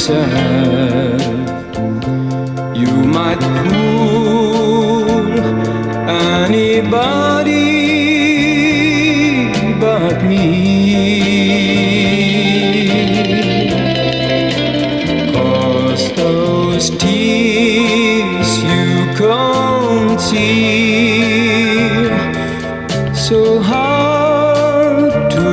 yourself. You might fool anybody but me, 'cause those tears you can't see, so hard to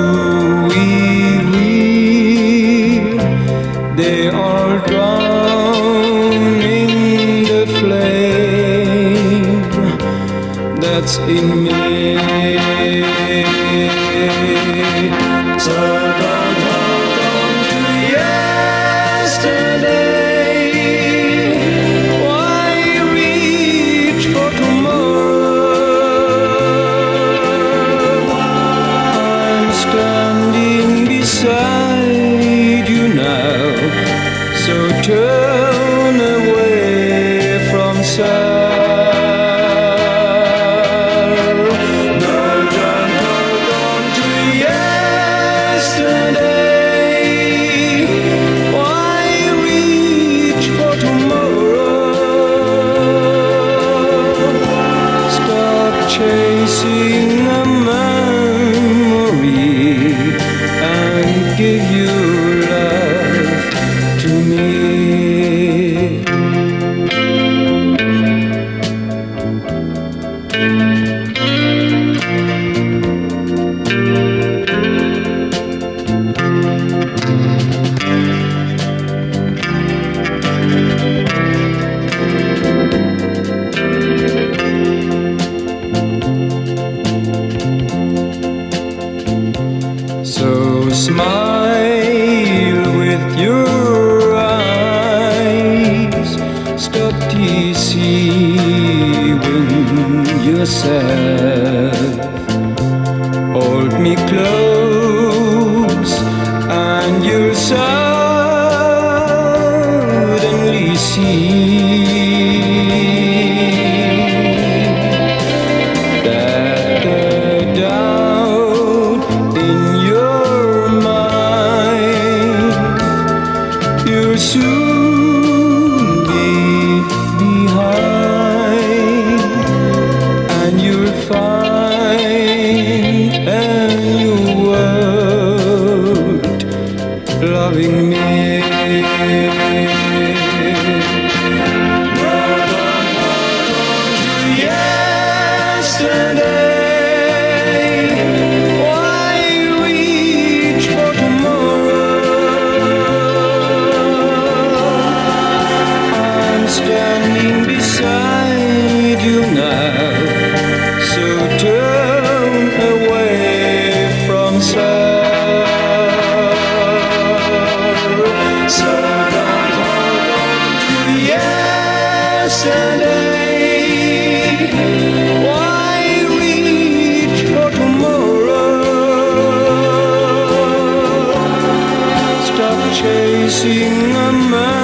reveal, they are drowning the flame that's in me. So don't hold on to yesterday. Why reach for tomorrow? I'm standing beside you now, so turn away from sorrow. No, don't hold on to yesterday. Why reach for tomorrow? Stop chasing a memory and give your love to me. So smile with your eyes, stop deceiving yourself. Hold me close and you'll suddenly see that the doubt in your mind you'll soon be behind, and you'll find a new world loving me. Yesterday, why reach for tomorrow? I'm standing beside you now, so turn away from sorrow. So don't hold on to yesterday. Why reach for tomorrow? Stop chasing a man.